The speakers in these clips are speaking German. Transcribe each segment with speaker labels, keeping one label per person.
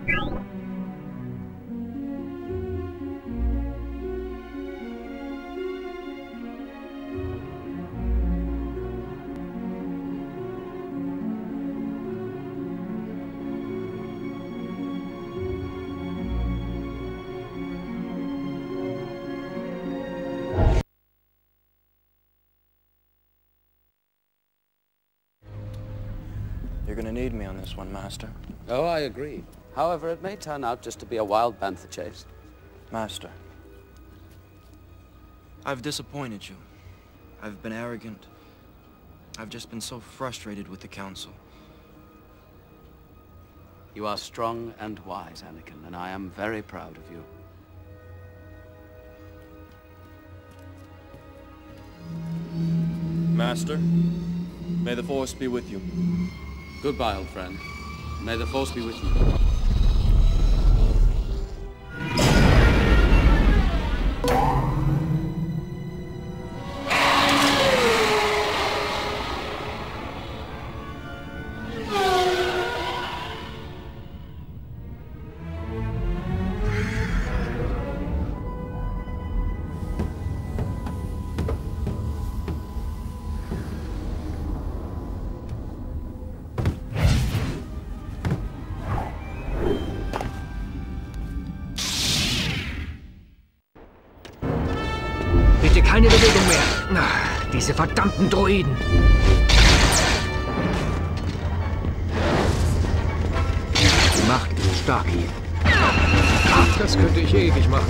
Speaker 1: You're gonna need me on this one, Master.
Speaker 2: Oh, I agree. However, it may turn out just to be a wild bantha chase.
Speaker 1: Master, I've disappointed you. I've been arrogant. I've just been so frustrated with the Council.
Speaker 2: You are strong and wise, Anakin, and I am very proud of you.
Speaker 1: Master, may the Force be with you.
Speaker 2: Goodbye, old friend. May the Force be with you.
Speaker 3: Bitte keine Bewegung mehr. Ach, diese verdammten Droiden. Die Macht ist stark hier. Ach, das könnte ich ewig machen.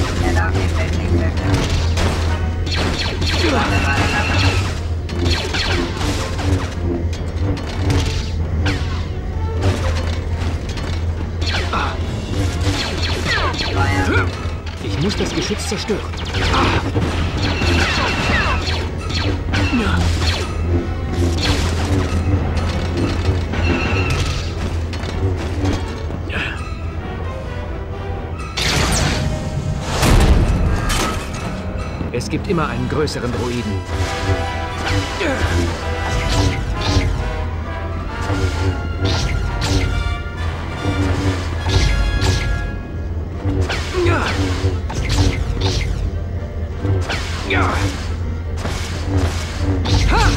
Speaker 3: Ich muss das Geschütz zerstören. Es gibt immer einen größeren Droiden. Ja. Ha!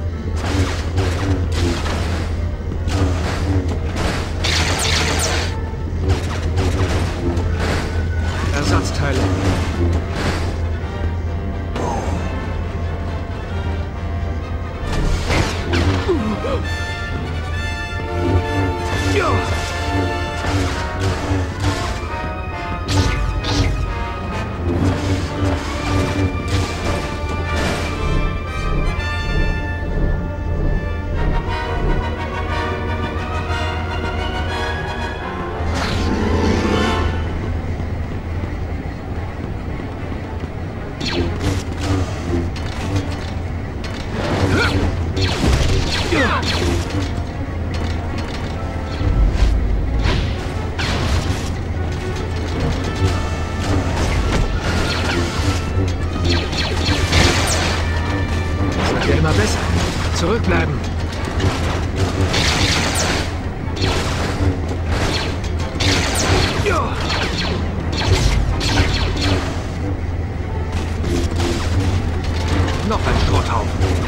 Speaker 3: Ersatzteile. Ja. Immer besser. Zurückbleiben. Ja. Noch ein Schrotthaufen.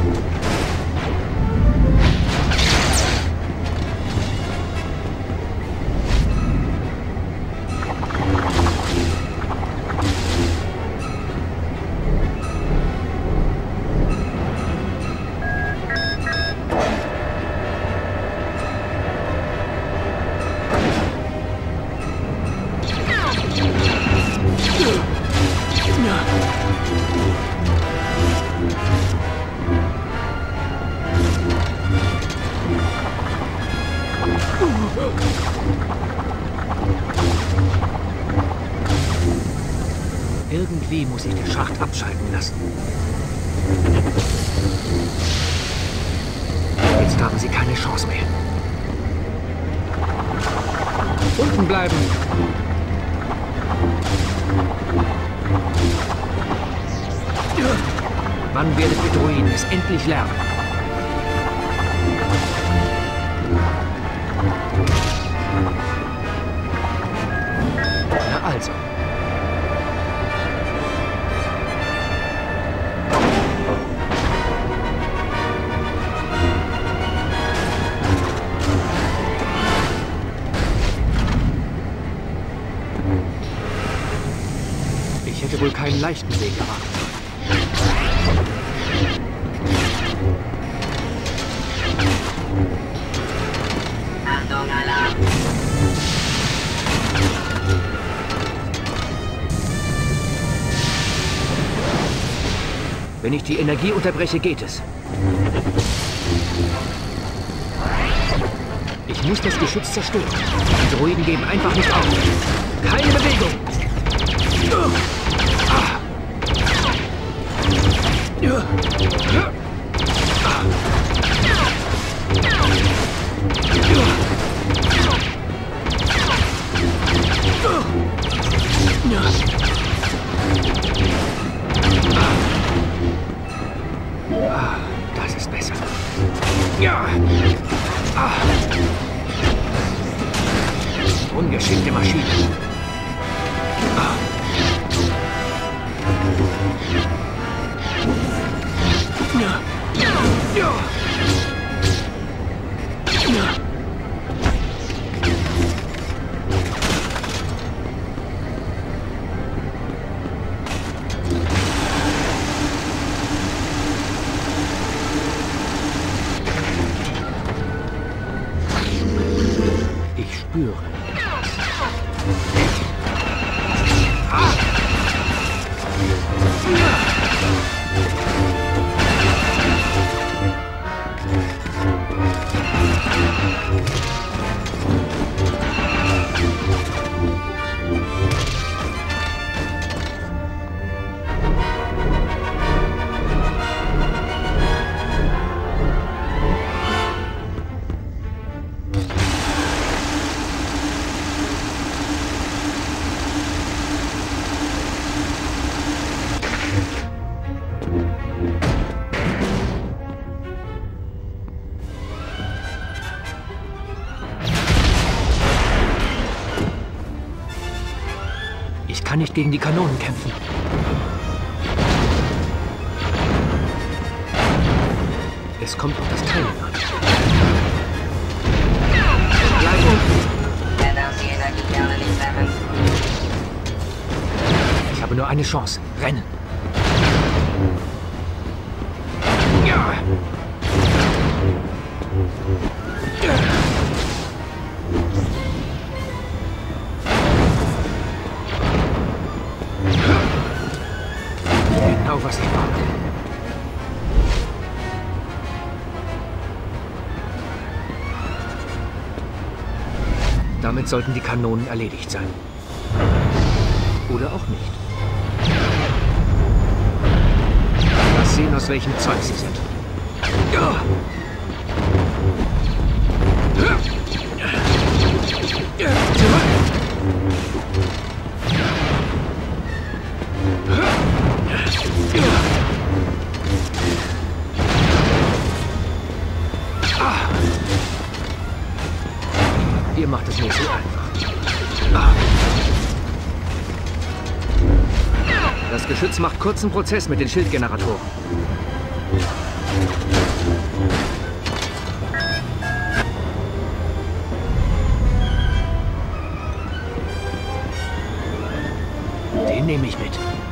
Speaker 3: Irgendwie muss ich den Schacht abschalten lassen. Jetzt haben sie keine Chance mehr. Unten bleiben. Wann werdet ihr Droiden es endlich lernen? wohl keinen leichten Weg erwarten.
Speaker 4: Achtung, Alarm!
Speaker 3: Wenn ich die Energie unterbreche, geht es. Ich muss das Geschütz zerstören. Die Droiden geben einfach nicht auf. Keine Bewegung! Das ist besser. Ungeschickte Maschine. Ich spüre. Ich kann nicht gegen die Kanonen kämpfen. Es kommt auf das Timing an. Bleib unten.
Speaker 4: Er darf die Energiekerne nicht treffen.
Speaker 3: Ich habe nur eine Chance. Rennen. Genau, was ich brauche. Damit sollten die Kanonen erledigt sein. Oder auch nicht. Lass sehen, aus welchem Zeug sie sind. Ihr macht es nicht so einfach. Das Geschütz macht kurzen Prozess mit den Schildgeneratoren. Den nehme ich mit.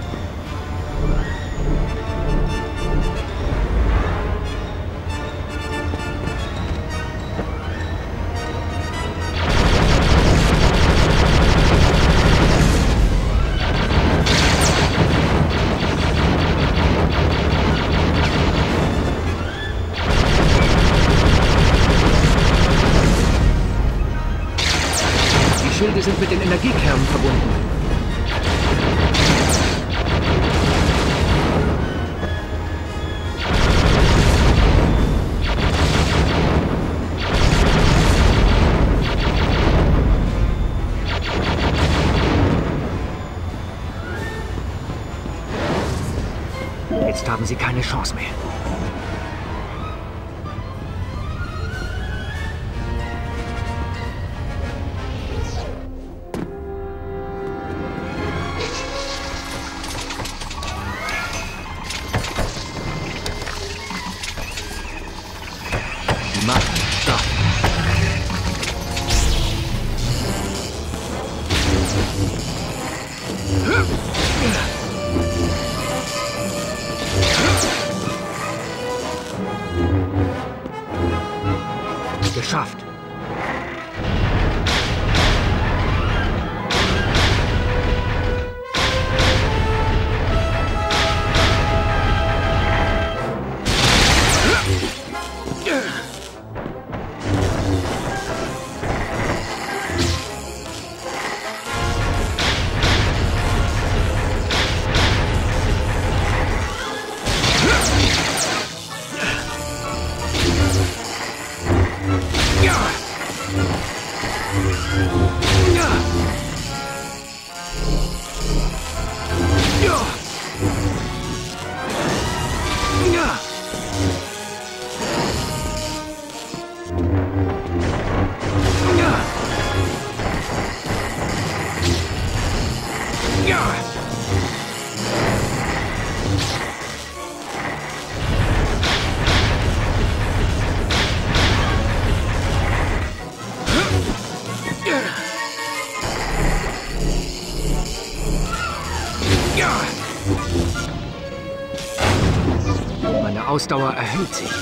Speaker 3: Die Schilde sind mit den Energiekernen verbunden. Jetzt haben sie keine Chance mehr. Die Macht stark. Ausdauer erhöht sich.